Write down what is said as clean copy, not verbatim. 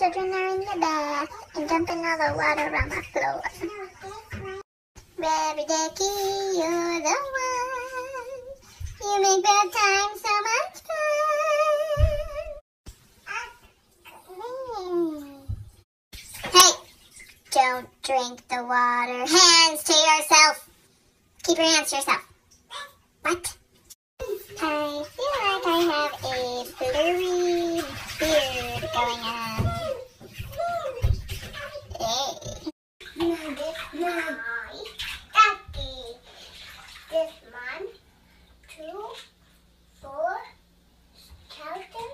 children are in the bath and dumping all the water on the floor. Rubber Ducky, you're the one. You make bedtime so much fun. Hey, don't drink the water. Hands to yourself. Keep your hands to yourself. What? I feel like I have a blurry beard going on.